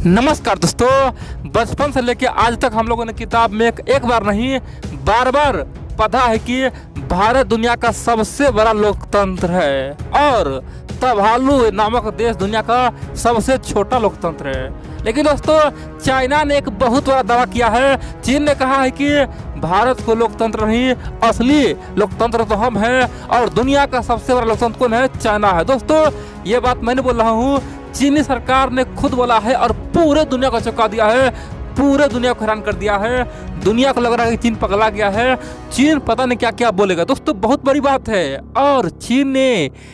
नमस्कार दोस्तों, बचपन से लेकर आज तक हम लोगों ने किताब में एक बार नहीं बार बार पढ़ा है कि भारत दुनिया का सबसे बड़ा लोकतंत्र है और तुवालू नामक देश दुनिया का सबसे छोटा लोकतंत्र है। लेकिन दोस्तों, चाइना ने एक बहुत बड़ा दावा किया है। चीन ने कहा है कि भारत को लोकतंत्र नहीं, असली लोकतंत्र तो हम हैं और दुनिया का सबसे बड़ा लोकतंत्र कौन है? चाइना है। दोस्तों, ये बात मैं नहीं बोल रहा हूँ, चीनी सरकार ने खुद बोला है और पूरे दुनिया को चौंका दिया है, पूरे दुनिया को हैरान कर दिया है। दुनिया को लग रहा है कि चीन पगला गया है, चीन पता नहीं क्या क्या बोलेगा। दोस्तों, बहुत बड़ी बात है और चीन ने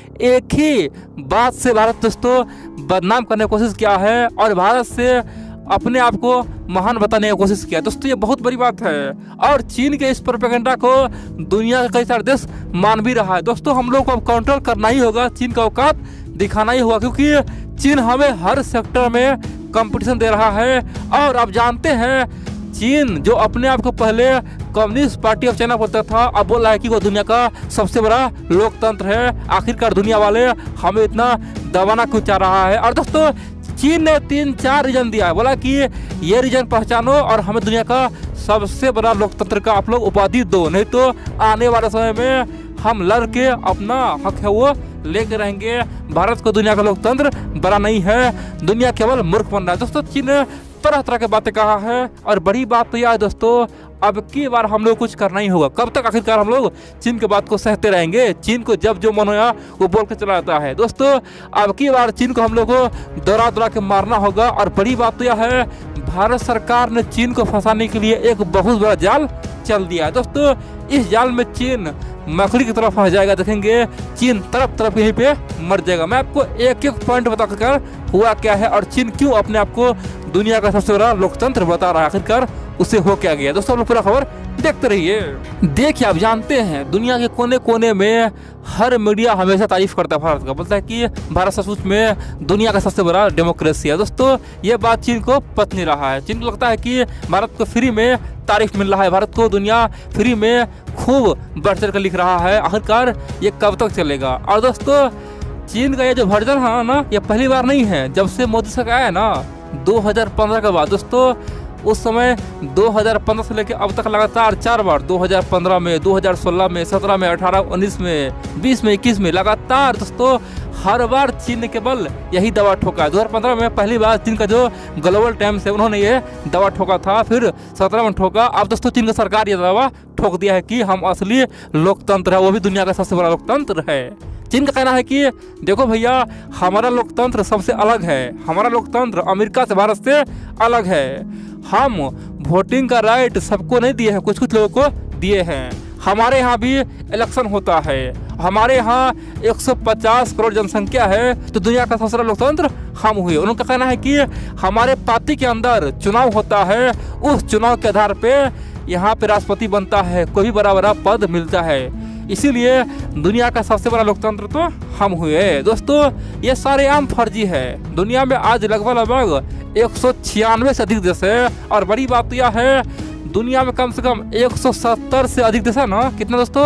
एक ही बात से भारत दोस्तों बदनाम करने की कोशिश किया है और भारत से अपने आप को महान बताने की कोशिश किया। दोस्तों, ये बहुत बड़ी बात है और चीन के इस प्रोपेगेंडा को दुनिया के कई सारे देश मान भी रहा है। दोस्तों, हम लोग को अब कंट्रोल करना ही होगा, चीन का औकात दिखाना ही होगा, क्योंकि चीन हमें हर सेक्टर में कंपटीशन दे रहा है। और आप जानते हैं, चीन जो अपने आप को पहले कम्युनिस्ट पार्टी ऑफ चाइना बोलता था, अब बोल रहा है कि वो दुनिया का सबसे बड़ा लोकतंत्र है। आखिरकार दुनिया वाले हमें इतना दबाना क्यों चाह रहा है? और दोस्तों, चीन ने 3-4 रीजन दिया है, बोला कि ये रीजन पहचानो और हमें दुनिया का सबसे बड़ा लोकतंत्र का आप लोग उपाधि दो, नहीं तो आने वाले समय में हम लड़ के अपना हक है वो लेके रहेंगे। भारत को दुनिया का लोकतंत्र बड़ा नहीं है, दुनिया केवल मूर्ख बन रहा है। दोस्तों, चीन ने तरह तरह की बातें कहा है और बड़ी बात तो यह है दोस्तों, अब की बार हम लोग कुछ करना ही होगा। कब तक आखिरकार हम लोग चीन की बात को सहते रहेंगे? चीन को जब जो मन होया वो बोल के चला जाता है। दोस्तों, अब की बार चीन को हम लोग को दौड़ा दौड़ा के मारना होगा और बड़ी बात तो यह है, भारत सरकार ने चीन को फंसाने के लिए एक बहुत बड़ा जाल चल दिया है। दोस्तों, इस जाल में चीन मकड़ी की तरफ फंस जाएगा, देखेंगे चीन तरफ तरफ यहीं पे मर जाएगा। मैं आपको एक एक पॉइंट बता कर हुआ क्या है और चीन क्यों अपने आप को दुनिया का सबसे बड़ा लोकतंत्र बता रहा है, आखिरकार उसे हो क्या गया। दोस्तों, लोग पूरा खबर देखते रहिए। देखिए, आप जानते हैं दुनिया के कोने कोने में हर मीडिया हमेशा तारीफ करता है भारत का, बोलता है कि भारत सचमुच में दुनिया का सबसे बड़ा डेमोक्रेसी है। दोस्तों, ये बात चीन को पच नहीं रहा है। चीन को लगता है कि भारत को फ्री में तारीफ मिल रहा है, भारत को दुनिया फ्री में खूब बढ़ चढ़ कर लिख रहा है। आखिरकार ये कब तक चलेगा? और दोस्तों, चीन का ये जो वर्जन है ना, ये पहली बार नहीं है। जब से मोदी सरकार आया ना 2015 के बाद, दोस्तों उस समय 2015 से लेकर अब तक लगातार 4 बार, 2015 में, 2016 में, 17 में, 18, 19 में, 20 में, 21 में, लगातार दोस्तों हर बार चीन ने केवल यही दवा ठोका। 2015 में पहली बार चीन का जो ग्लोबल टाइम्स है उन्होंने ये दवा ठोका था, फिर 17 में ठोका। अब दोस्तों चीन की सरकार ये दवा ठोक दिया है कि हम असली लोकतंत्र है, वो भी दुनिया का सबसे बड़ा लोकतंत्र है। चीन का कहना है कि देखो भैया, हमारा लोकतंत्र सबसे अलग है, हमारा लोकतंत्र अमेरिका से, भारत से अलग है। हम वोटिंग का राइट सबको नहीं दिए हैं, कुछ कुछ लोगों को दिए हैं। हमारे यहाँ भी इलेक्शन होता है, हमारे यहाँ 150 करोड़ जनसंख्या है, तो दुनिया का सबसे बड़ा लोकतंत्र हम हुए। उनका कहना है कि हमारे पार्टी के अंदर चुनाव होता है, उस चुनाव के आधार पे यहाँ पे राष्ट्रपति बनता है, कोई भी बड़ा बड़ा पद मिलता है, इसीलिए दुनिया का सबसे बड़ा लोकतंत्र तो हम हुए। दोस्तों, ये सारे आम फर्जी है। दुनिया में आज लगभग 196 से अधिक देश है और बड़ी बात तो यह है, दुनिया में कम से कम 170 से अधिक देश है ना। कितना दोस्तों?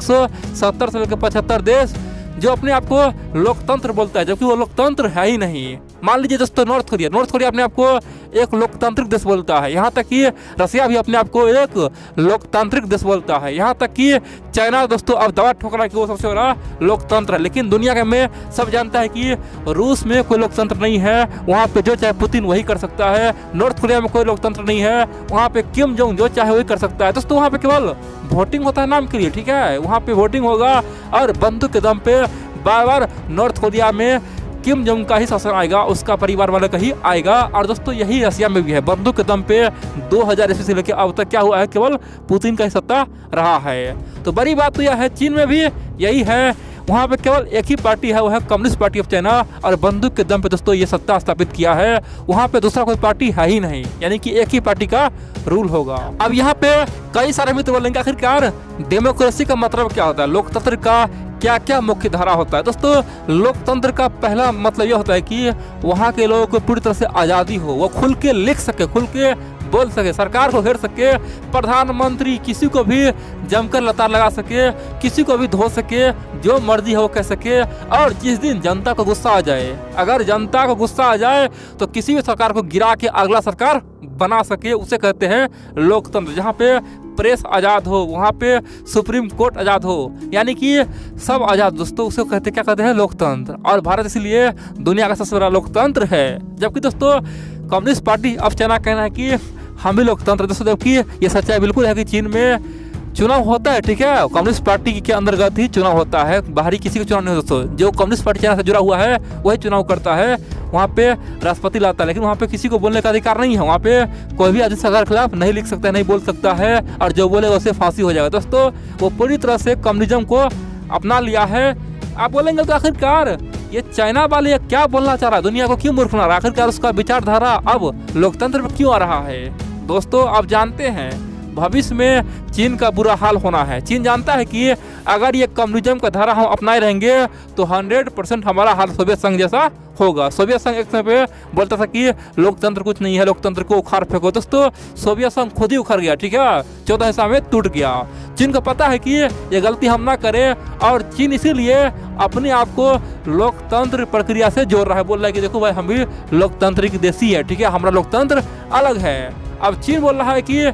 170 से लेकर 75 देश जो अपने आप को लोकतंत्र बोलता है, जबकि वो लोकतंत्र है ही नहीं। मान लीजिए दोस्तों, नॉर्थ कोरिया अपने आप को एक लोकतांत्रिक देश बोलता है, यहाँ तक कि रसिया भी अपने आप को एक लोकतांत्रिक देश बोलता है, यहाँ तक कि चाइना दोस्तों अब दवा ठोक रहा है कि वो सबसे बड़ा लोकतंत्र है। लेकिन दुनिया के में सब जानता है कि रूस में कोई लोकतंत्र नहीं है, वहाँ पे जो चाहे पुतिन वही कर सकता है। नॉर्थ कोरिया में कोई लोकतंत्र नहीं है, वहाँ पे किम जोंग जो चाहे वही कर सकता है। दोस्तों, वहाँ पे केवल वोटिंग होता है नाम के लिए, ठीक है, वहाँ पे वोटिंग होगा और बंदूक के दम पे बार बार नॉर्थ कोरिया में किम जोंग का ही शासन आएगा, उसका परिवार वाले का ही आएगा। और दोस्तों, यही रसिया में भी है, बंदूक के दम पे 2000 ईस्वी से लेकर अब तक क्या हुआ है, केवल पुतिन का ही सत्ता रहा है। तो बड़ी बात तो यह है, चीन में भी यही है, वहाँ पे केवल एक ही पार्टी है, वो है कम्युनिस्ट पार्टी ऑफ चाइना, और बंदूक के दम पे दोस्तों ये सत्ता स्थापित किया है। वहाँ पे दूसरा कोई पार्टी है ही नहीं, यानी कि एक ही पार्टी का रूल होगा। अब यहाँ पे कई सारे मित्र बोलेंगे आखिरकार डेमोक्रेसी का मतलब क्या होता है, लोकतंत्र का क्या क्या मुख्य धारा होता है? दोस्तों, लोकतंत्र का पहला मतलब यह होता है कि वहाँ के लोगों को पूरी तरह से आज़ादी हो, वो खुल के लिख सके, खुल के बोल सके, सरकार को घेर सके, प्रधानमंत्री किसी को भी जमकर लताड़ लगा सके, किसी को भी धो सके, जो मर्जी हो कह सके। और जिस दिन जनता को गुस्सा आ जाए, अगर जनता को गुस्सा आ जाए तो किसी भी सरकार को गिरा के अगला सरकार बना सके, उसे कहते हैं लोकतंत्र। जहाँ पे प्रेस आज़ाद हो, वहाँ पे सुप्रीम कोर्ट आज़ाद हो, यानी कि सब आज़ाद दोस्तों, उसे कहते क्या कहते हैं लोकतंत्र। और भारत इसलिए दुनिया का सबसे बड़ा लोकतंत्र है। जबकि दोस्तों कम्युनिस्ट पार्टी ऑफ चाइना कहना है कि हम भी लोकतंत्र दोस्तों, जबकि ये सच्चाई बिल्कुल है कि चीन में चुनाव होता है, ठीक है, कम्युनिस्ट पार्टी के अंतर्गत ही चुनाव होता है, बाहरी किसी का चुनाव नहीं दोस्तों। जो कम्युनिस्ट पार्टी चाइना से जुड़ा हुआ है वही चुनाव करता है, वहाँ पे राष्ट्रपति लाता है, लेकिन वहाँ पे किसी को बोलने का अधिकार नहीं है। वहाँ पे कोई भी आदेश सरकार के खिलाफ नहीं लिख सकता है, नहीं बोल सकता है, और जो बोलेगा उसे फांसी हो जाएगा। दोस्तों वो पूरी तरह से कम्युनिज्म को अपना लिया है। आप बोलेंगे तो आखिरकार ये चाइना वाले क्या बोलना चाह रहा है, दुनिया को क्यों मूर्ख बना रहा है, आखिरकार उसका विचारधारा अब लोकतंत्र में क्यों आ रहा है। दोस्तों आप जानते हैं भविष्य में चीन का बुरा हाल होना है। चीन जानता है कि अगर ये कम्युनिज्म का धारा हम अपनाए रहेंगे तो 100% हमारा हाल सोवियत संघ जैसा होगा। सोवियत संघ एक समय पे बोलता था कि लोकतंत्र कुछ नहीं है, लोकतंत्र को उखाड़ फेंको। दोस्तों सोवियत संघ खुद ही उखड़ गया, ठीक है, 14 हिस्सा में टूट गया। चीन को पता है कि ये गलती हम ना करें, और चीन इसीलिए अपने आप को लोकतंत्र प्रक्रिया से जोड़ रहा है। बोल रहा है कि देखो भाई हम भी लोकतांत्रिक देशी है, ठीक है, हमारा लोकतंत्र अलग है। अब चीन बोल रहा है कि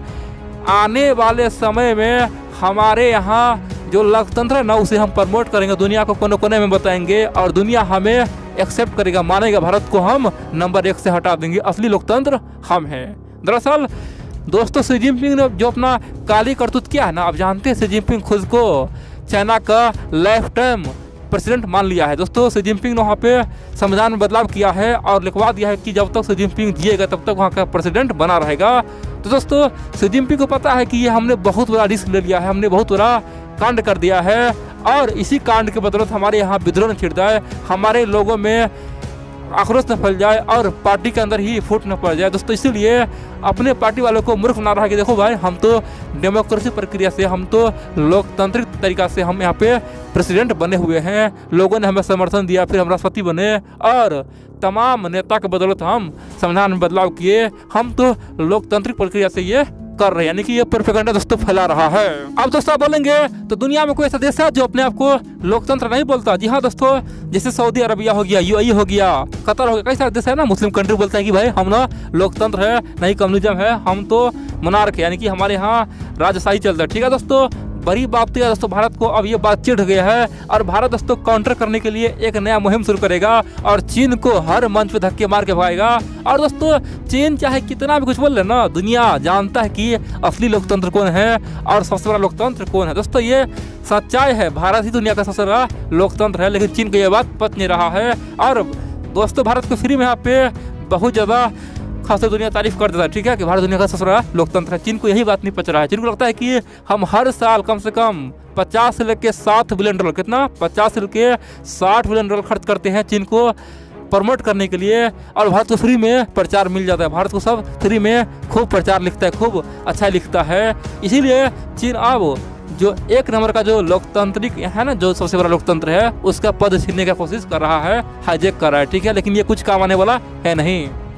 आने वाले समय में हमारे यहाँ जो लोकतंत्र है ना उसे हम प्रमोट करेंगे, दुनिया को कोने कोने में बताएंगे, और दुनिया हमें एक्सेप्ट करेगा, मानेगा, भारत को हम नंबर 1 से हटा देंगे, असली लोकतंत्र हम हैं। दरअसल दोस्तों शी जिनपिंग ने जो अपना काली करतूत किया है ना, आप जानते हैं शी जिनपिंग खुद को चाइना का लाइफ टाइम प्रेसिडेंट मान लिया है। दोस्तों शी जिनपिंग ने वहाँ पे संविधान में बदलाव किया है और लिखवा दिया है कि जब तक शी जिनपिंग जिएगा तब तक वहाँ का प्रेसिडेंट बना रहेगा। तो दोस्तों शी जिनपिंग को पता है कि ये हमने बहुत बड़ा रिस्क ले लिया है, हमने बहुत बड़ा कांड कर दिया है, और इसी कांड के बदौलत हमारे यहाँ विद्रोह न छिड़ जाए, हमारे लोगों में आक्रोश न फैल जाए और पार्टी के अंदर ही फूट न पड़ जाए। दोस्तों इसीलिए अपने पार्टी वालों को मूर्ख बना रहा है कि देखो भाई हम तो डेमोक्रेसी प्रक्रिया से, हम तो लोकतांत्रिक तरीका से हम यहाँ पे प्रेसिडेंट बने हुए हैं, लोगों ने हमें समर्थन दिया, फिर हम राष्ट्रपति बने, और तमाम नेता के बदौलत हम संविधान में बदलाव किए, हम तो लोकतांत्रिक प्रक्रिया से ये कर रहे हैं, यानी कि ये प्रोपेगेंडा दोस्तों फैला रहा है। अब दोस्तों बोलेंगे तो दुनिया में कोई ऐसा देश है जो अपने आप को लोकतंत्र नहीं बोलता? जी हाँ दोस्तों, जैसे सऊदी अरबिया हो गया, यूएई हो गया, कतर हो गया, कई सारे देश है ना मुस्लिम कंट्री बोलते हैं कि भाई हम ना लोकतंत्र है, नहीं कम्युनिज्म है, हम तो मोनार्क है, यानी कि हमारे यहाँ राजशाही चलता है। ठीक है दोस्तों, बड़ी बात है दोस्तों, भारत को अब ये बात चिढ़ गया है, और भारत दोस्तों काउंटर करने के लिए एक नया मुहिम शुरू करेगा, और चीन को हर मंच पे धक्के मार के भगाएगा। और दोस्तों चीन चाहे कितना भी कुछ बोल ले ना, दुनिया जानता है कि असली लोकतंत्र कौन है और सबसे बड़ा लोकतंत्र कौन है। दोस्तों ये सच्चाई है, भारत ही दुनिया का सबसे बड़ा लोकतंत्र है, लेकिन चीन को ये बात पच नहीं रहा है। और दोस्तों भारत को फ्री में यहाँ पे बहुत ज़्यादा खास दुनिया तारीफ कर देता है, ठीक है, कि भारत दुनिया का सबसे बड़ा लोकतंत्र है। चीन को यही बात नहीं पच रहा है। चीन को लगता है कि हम हर साल कम से कम 50 से लेकर 60 बिलियन डॉलर, कितना 50 से लेकर 60 बिलियन डॉलर खर्च करते हैं चीन को प्रमोट करने के लिए, और भारत को फ्री में प्रचार मिल जाता है। भारत को सब फ्री में खूब प्रचार लिखता है, खूब अच्छा लिखता है। इसीलिए चीन अब जो एक नंबर का जो लोकतांत्रिक है ना, जो सबसे बड़ा लोकतंत्र है, उसका पद छीनने की कोशिश कर रहा है, हाईजैक कर रहा है, ठीक है, लेकिन ये कुछ काम आने वाला है नहीं।